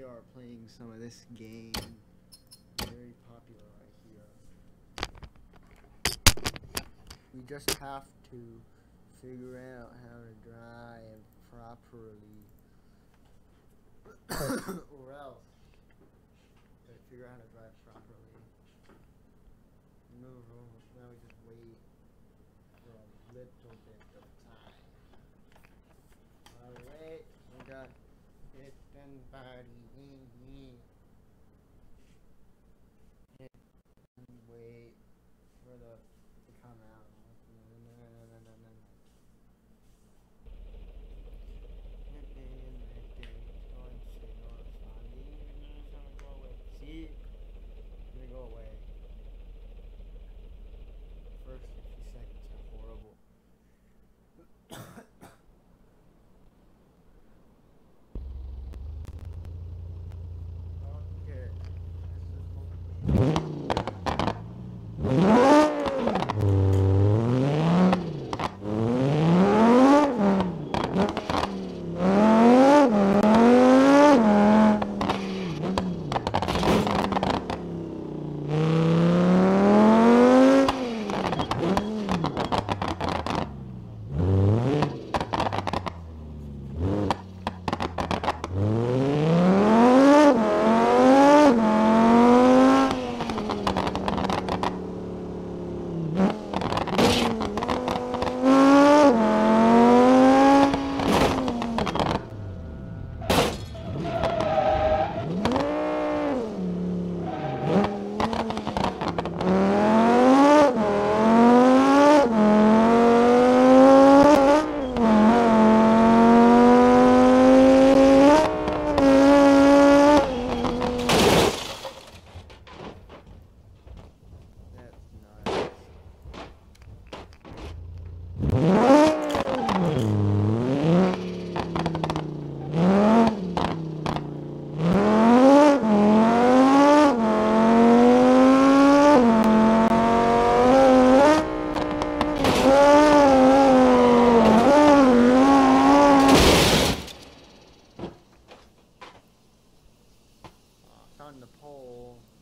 are playing some of this game. Very popular right here. We just have to figure out how to drive properly. Or else. Figure out how to drive properly. Move over. Now we just wait for a little bit of time. While we wait, we got hit and body in here. Hit and wait for the to come out. See? It's gonna go away. First 50 seconds are horrible. Okay. Found the pole.